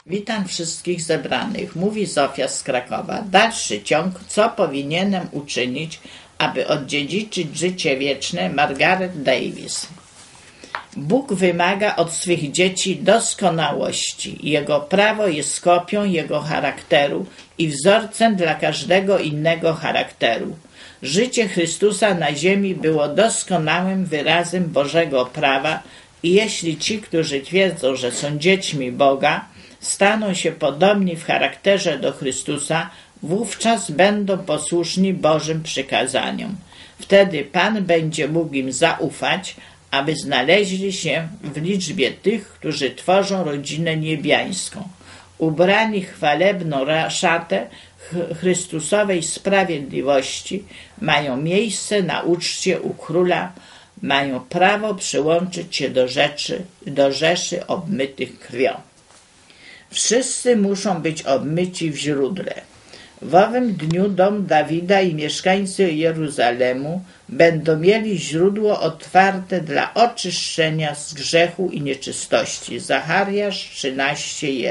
Witam wszystkich zebranych, mówi Zofia z Krakowa. Dalszy ciąg, co powinienem uczynić, aby odziedziczyć życie wieczne, Margaret Davis. Bóg wymaga od swych dzieci doskonałości. Jego prawo jest kopią Jego charakteru i wzorcem dla każdego innego charakteru. Życie Chrystusa na ziemi było doskonałym wyrazem Bożego prawa i jeśli ci, którzy twierdzą, że są dziećmi Boga, staną się podobni w charakterze do Chrystusa, wówczas będą posłuszni Bożym przykazaniom. Wtedy Pan będzie mógł im zaufać, aby znaleźli się w liczbie tych, którzy tworzą rodzinę niebiańską. Ubrani chwalebną szatę Chrystusowej sprawiedliwości, mają miejsce na uczcie u Króla, mają prawo przyłączyć się do rzeszy obmytych krwią. Wszyscy muszą być obmyci w źródle. W owym dniu dom Dawida i mieszkańcy Jeruzalemu będą mieli źródło otwarte dla oczyszczenia z grzechu i nieczystości. Zachariasz 13:1.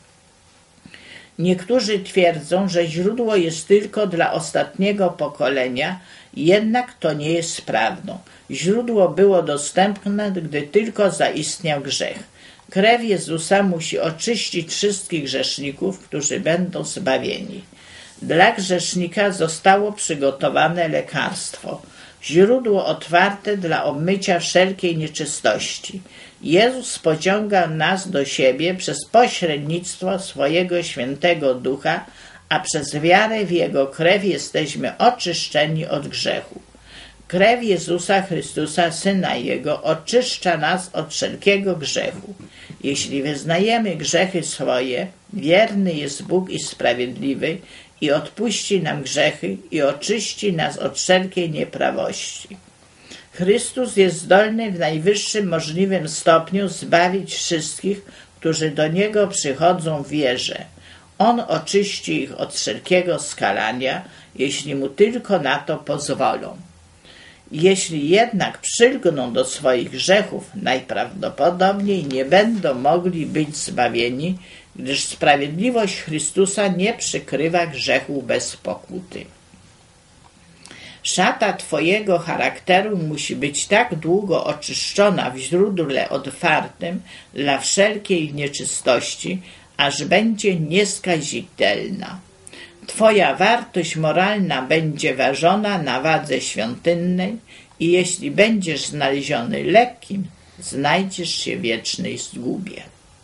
Niektórzy twierdzą, że źródło jest tylko dla ostatniego pokolenia, jednak to nie jest prawdą. Źródło było dostępne, gdy tylko zaistniał grzech. Krew Jezusa musi oczyścić wszystkich grzeszników, którzy będą zbawieni. Dla grzesznika zostało przygotowane lekarstwo, źródło otwarte dla obmycia wszelkiej nieczystości. Jezus pociąga nas do siebie przez pośrednictwo swojego świętego Ducha, a przez wiarę w Jego krew jesteśmy oczyszczeni od grzechu. Krew Jezusa Chrystusa, Syna Jego, oczyszcza nas od wszelkiego grzechu. Jeśli wyznajemy grzechy swoje, wierny jest Bóg i sprawiedliwy i odpuści nam grzechy i oczyści nas od wszelkiej nieprawości. Chrystus jest zdolny w najwyższym możliwym stopniu zbawić wszystkich, którzy do Niego przychodzą w wierze. On oczyści ich od wszelkiego skalania, jeśli Mu tylko na to pozwolą. Jeśli jednak przylgną do swoich grzechów, najprawdopodobniej nie będą mogli być zbawieni, gdyż sprawiedliwość Chrystusa nie przykrywa grzechu bez pokuty. Szata Twojego charakteru musi być tak długo oczyszczona w źródle otwartym dla wszelkiej nieczystości, aż będzie nieskazitelna. Twoja wartość moralna będzie ważona na wadze świątynnej i jeśli będziesz znaleziony lekkim, znajdziesz się w wiecznej zgubie.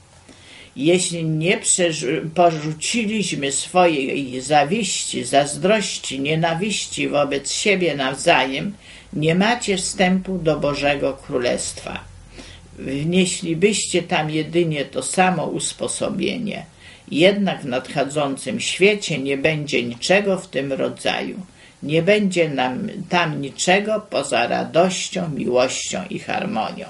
Jeśli nie porzuciliśmy swojej zawiści, zazdrości, nienawiści wobec siebie nawzajem, nie macie wstępu do Bożego Królestwa. Wnieślibyście tam jedynie to samo usposobienie. Jednak w nadchodzącym świecie nie będzie niczego w tym rodzaju. Nie będzie tam niczego poza radością, miłością i harmonią.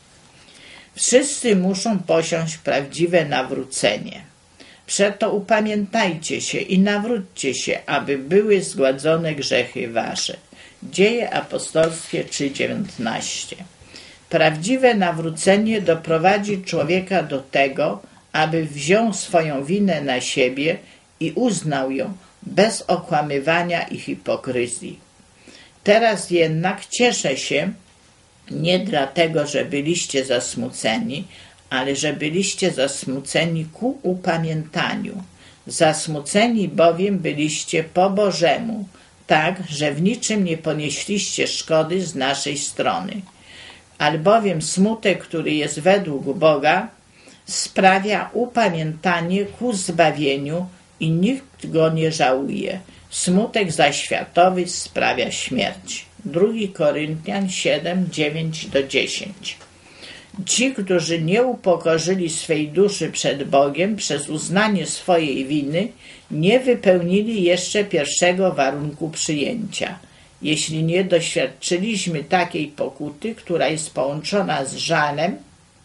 Wszyscy muszą posiąść prawdziwe nawrócenie. Przeto upamiętajcie się i nawróćcie się, aby były zgładzone grzechy wasze. Dzieje apostolskie 3:19. Prawdziwe nawrócenie doprowadzi człowieka do tego, aby wziął swoją winę na siebie i uznał ją bez okłamywania i hipokryzji. Teraz jednak cieszę się nie dlatego, że byliście zasmuceni, ale że byliście zasmuceni ku upamiętaniu. Zasmuceni bowiem byliście po Bożemu, tak, że w niczym nie ponieśliście szkody z naszej strony. Albowiem smutek, który jest według Boga, sprawia upamiętanie ku zbawieniu i nikt go nie żałuje. Smutek zaś światowy sprawia śmierć. 2 Koryntian 7:9-10. Ci, którzy nie upokorzyli swej duszy przed Bogiem przez uznanie swojej winy, nie wypełnili jeszcze pierwszego warunku przyjęcia. Jeśli nie doświadczyliśmy takiej pokuty, która jest połączona z żalem,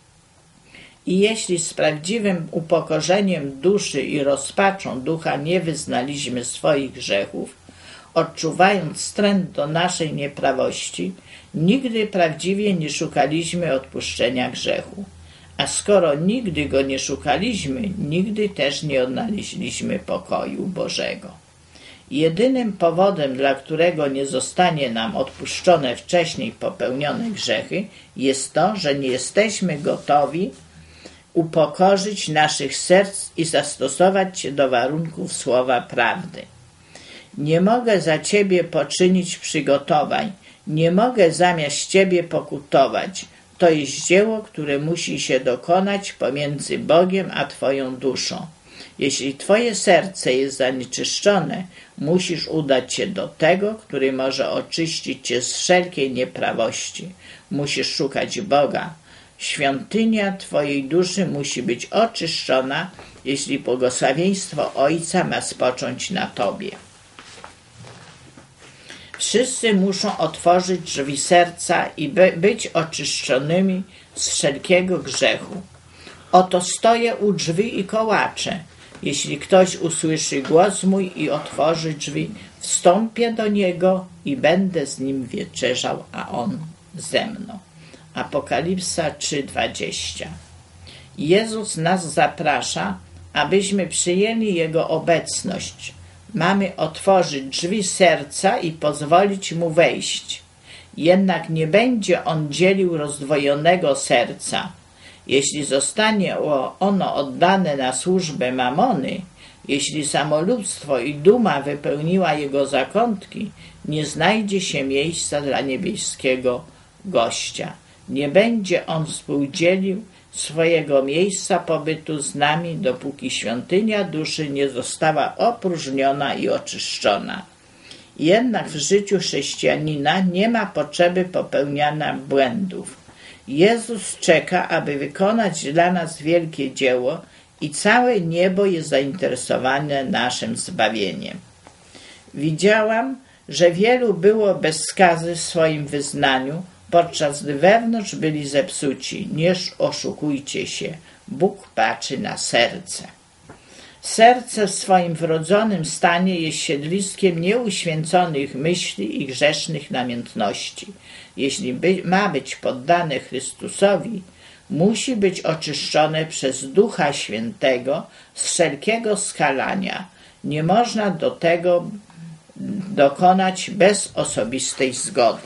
i jeśli z prawdziwym upokorzeniem duszy i rozpaczą ducha nie wyznaliśmy swoich grzechów, odczuwając wstręt do naszej nieprawości, nigdy prawdziwie nie szukaliśmy odpuszczenia grzechu. A skoro nigdy Go nie szukaliśmy, nigdy też nie odnaleźliśmy pokoju Bożego. Jedynym powodem, dla którego nie zostanie nam odpuszczone wcześniej popełnione grzechy, jest to, że nie jesteśmy gotowi upokorzyć naszych serc i zastosować się do warunków słowa prawdy. Nie mogę za Ciebie poczynić przygotowań, nie mogę zamiast Ciebie pokutować. To jest dzieło, które musi się dokonać pomiędzy Bogiem a Twoją duszą. Jeśli Twoje serce jest zanieczyszczone, musisz udać się do tego, który może oczyścić Cię z wszelkiej nieprawości. Musisz szukać Boga. Świątynia Twojej duszy musi być oczyszczona, jeśli błogosławieństwo Ojca ma spocząć na Tobie. Wszyscy muszą otworzyć drzwi serca i być oczyszczonymi z wszelkiego grzechu. Oto stoję u drzwi i kołaczę. Jeśli ktoś usłyszy głos mój i otworzy drzwi, wstąpię do niego i będę z nim wieczerzał, a on ze mną. Apokalipsa 3:20. Jezus nas zaprasza, abyśmy przyjęli Jego obecność. Mamy otworzyć drzwi serca i pozwolić Mu wejść. Jednak nie będzie On dzielił rozdwojonego serca. Jeśli zostanie ono oddane na służbę mamony, jeśli samolubstwo i duma wypełniła jego zakątki, nie znajdzie się miejsca dla niebieskiego gościa. Nie będzie on współdzielił swojego miejsca pobytu z nami, dopóki świątynia duszy nie została opróżniona i oczyszczona. Jednak w życiu chrześcijanina nie ma potrzeby popełniania błędów. Jezus czeka, aby wykonać dla nas wielkie dzieło i całe niebo jest zainteresowane naszym zbawieniem. Widziałam, że wielu było bez skazy w swoim wyznaniu, podczas gdy wewnątrz byli zepsuci. Nie oszukujcie się, Bóg patrzy na serce. Serce w swoim wrodzonym stanie jest siedliskiem nieuświęconych myśli i grzesznych namiętności. Jeśli ma być poddane Chrystusowi, musi być oczyszczone przez Ducha Świętego z wszelkiego skalania. Nie można do tego dokonać bez osobistej zgody.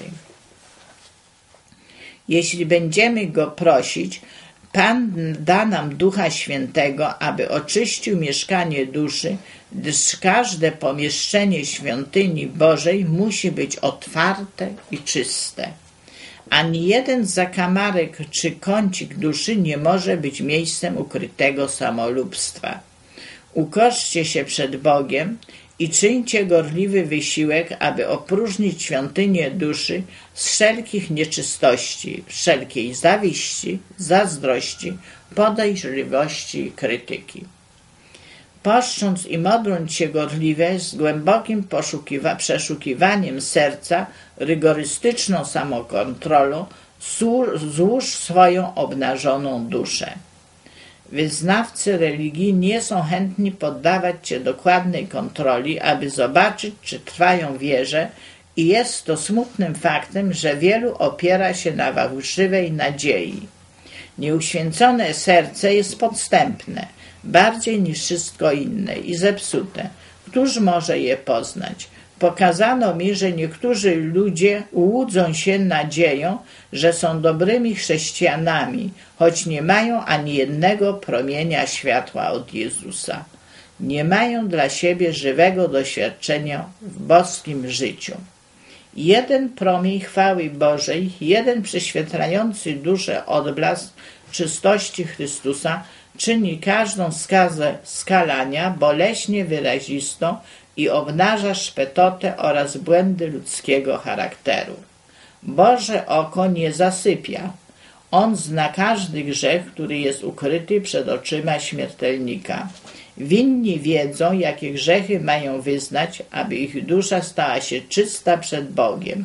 Jeśli będziemy Go prosić, Pan da nam Ducha Świętego, aby oczyścił mieszkanie duszy, gdyż każde pomieszczenie świątyni Bożej musi być otwarte i czyste. Ani jeden zakamarek czy kącik duszy nie może być miejscem ukrytego samolubstwa. Ukoszcie się przed Bogiem i czyńcie gorliwy wysiłek, aby opróżnić świątynię duszy z wszelkich nieczystości, wszelkiej zawiści, zazdrości, podejrzliwości i krytyki. Poszcząc i modląc się gorliwie, z głębokim przeszukiwaniem serca, rygorystyczną samokontrolą, złóż swoją obnażoną duszę. Wyznawcy religii nie są chętni poddawać się dokładnej kontroli, aby zobaczyć, czy trwają wierze, i jest to smutnym faktem, że wielu opiera się na fałszywej nadziei. Nieuświęcone serce jest podstępne, bardziej niż wszystko inne i zepsute. Któż może je poznać? Pokazano mi, że niektórzy ludzie łudzą się nadzieją, że są dobrymi chrześcijanami, choć nie mają ani jednego promienia światła od Jezusa. Nie mają dla siebie żywego doświadczenia w boskim życiu. Jeden promień chwały Bożej, jeden prześwietlający duszę odblask czystości Chrystusa czyni każdą skazę skalania boleśnie wyrazistą i obnaża szpetotę oraz błędy ludzkiego charakteru. Boże oko nie zasypia. On zna każdy grzech, który jest ukryty przed oczyma śmiertelnika. Winni wiedzą, jakie grzechy mają wyznać, aby ich dusza stała się czysta przed Bogiem.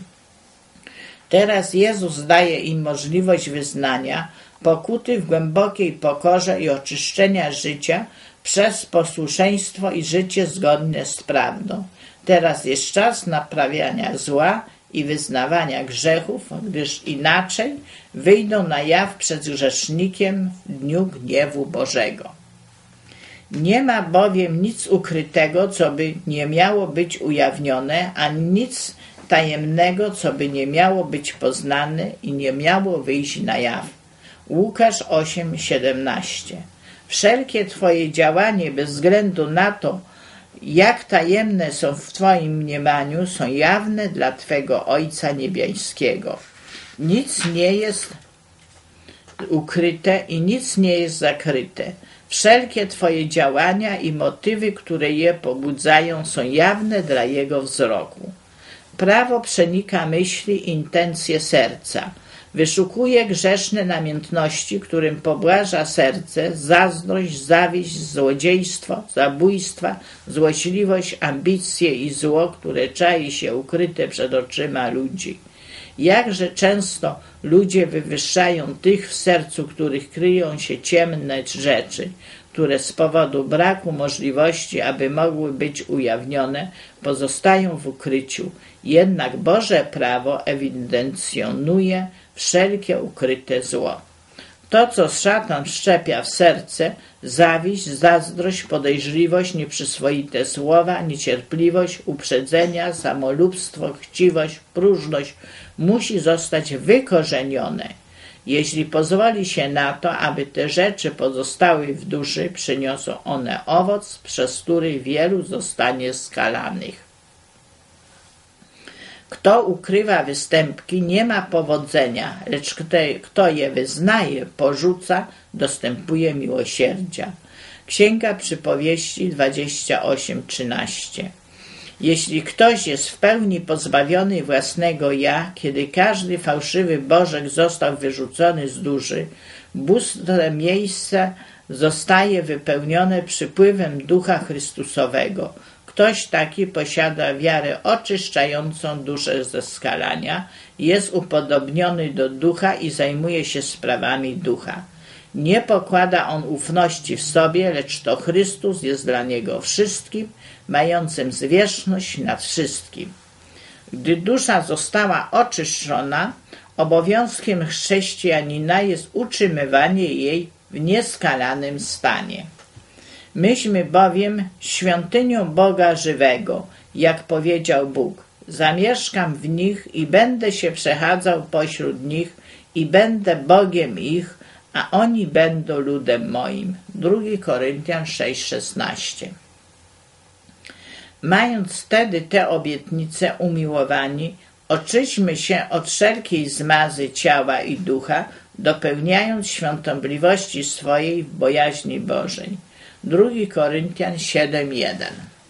Teraz Jezus daje im możliwość wyznania pokuty w głębokiej pokorze i oczyszczenia życia przez posłuszeństwo i życie zgodne z prawdą. Teraz jest czas naprawiania zła i wyznawania grzechów, gdyż inaczej wyjdą na jaw przed grzesznikiem w dniu gniewu Bożego. Nie ma bowiem nic ukrytego, co by nie miało być ujawnione, ani nic tajemnego, co by nie miało być poznane i nie miało wyjść na jaw. Łukasz 8:17. Wszelkie Twoje działanie bez względu na to, jak tajemne są w Twoim mniemaniu, są jawne dla Twego Ojca Niebieskiego. Nic nie jest ukryte i nic nie jest zakryte. Wszelkie Twoje działania i motywy, które je pobudzają, są jawne dla Jego wzroku. Prawo przenika myśli i intencje serca. Wyszukuje grzeszne namiętności, którym pobłaża serce, zazdrość, zawiść, złodziejstwo, zabójstwa, złośliwość, ambicje i zło, które czai się ukryte przed oczyma ludzi. Jakże często ludzie wywyższają tych w sercu, których kryją się ciemne rzeczy, które z powodu braku możliwości, aby mogły być ujawnione, pozostają w ukryciu. Jednak Boże prawo ewidencjonuje wszelkie ukryte zło. To, co szatan wszczepia w serce, zawiść, zazdrość, podejrzliwość, nieprzyswoite słowa, niecierpliwość, uprzedzenia, samolubstwo, chciwość, próżność, musi zostać wykorzenione. Jeśli pozwoli się na to, aby te rzeczy pozostały w duszy, przyniosą one owoc, przez który wielu zostanie skalanych. Kto ukrywa występki, nie ma powodzenia, lecz kto je wyznaje, porzuca, dostępuje miłosierdzia. Księga Przypowieści 28:13. Jeśli ktoś jest w pełni pozbawiony własnego ja, kiedy każdy fałszywy bożek został wyrzucony z duszy, bóstwe miejsca zostaje wypełnione przypływem Ducha Chrystusowego. Ktoś taki posiada wiarę oczyszczającą duszę ze skalania, jest upodobniony do ducha i zajmuje się sprawami ducha. Nie pokłada on ufności w sobie, lecz to Chrystus jest dla niego wszystkim, mającym zwierzchność nad wszystkim. Gdy dusza została oczyszczona, obowiązkiem chrześcijanina jest utrzymywanie jej w nieskalanym stanie. Myśmy bowiem świątynią Boga żywego, jak powiedział Bóg. Zamieszkam w nich i będę się przechadzał pośród nich i będę Bogiem ich, a oni będą ludem moim. 2 Koryntian 6:16. Mając wtedy te obietnice, umiłowani, oczyśćmy się od wszelkiej zmazy ciała i ducha, dopełniając świątobliwości swojej w bojaźni Bożej. 2 Koryntian 7:1.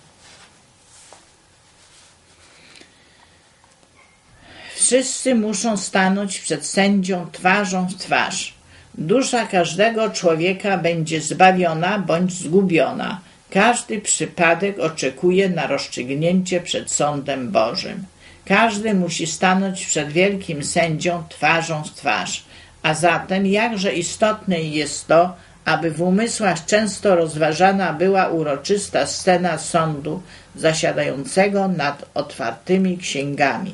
Wszyscy muszą stanąć przed sędzią twarzą w twarz. Dusza każdego człowieka będzie zbawiona bądź zgubiona. Każdy przypadek oczekuje na rozstrzygnięcie przed sądem Bożym. Każdy musi stanąć przed wielkim sędzią twarzą w twarz. A zatem jakże istotne jest to, aby w umysłach często rozważana była uroczysta scena sądu zasiadającego nad otwartymi księgami.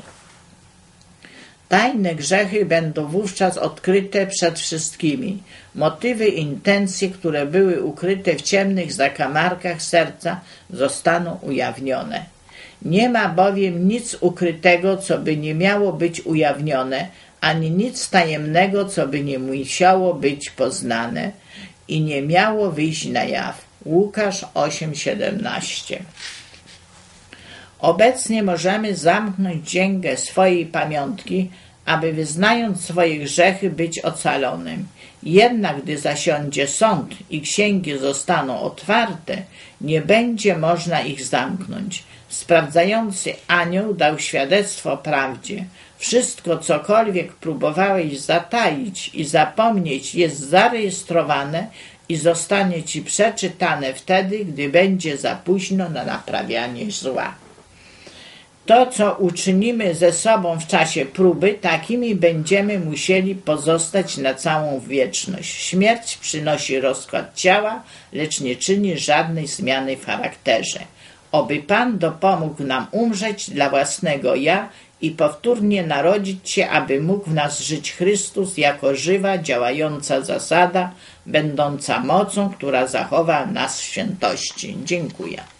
Tajne grzechy będą wówczas odkryte przed wszystkimi. Motywy i intencje, które były ukryte w ciemnych zakamarkach serca, zostaną ujawnione. Nie ma bowiem nic ukrytego, co by nie miało być ujawnione, ani nic tajemnego, co by nie musiało być poznane i nie miało wyjść na jaw. Łukasz 8:17. Obecnie możemy zamknąć księgę swojej pamiątki, aby wyznając swoje grzechy być ocalonym. Jednak gdy zasiądzie sąd i księgi zostaną otwarte, nie będzie można ich zamknąć. Sprawdzający anioł dał świadectwo prawdzie. Wszystko, cokolwiek próbowałeś zataić i zapomnieć, jest zarejestrowane i zostanie ci przeczytane wtedy, gdy będzie za późno na naprawianie zła. To, co uczynimy ze sobą w czasie próby, takimi będziemy musieli pozostać na całą wieczność. Śmierć przynosi rozkład ciała, lecz nie czyni żadnej zmiany w charakterze. Oby Pan dopomógł nam umrzeć dla własnego ja i powtórnie narodzić się, aby mógł w nas żyć Chrystus jako żywa, działająca zasada, będąca mocą, która zachowa nas w świętości. Dziękuję.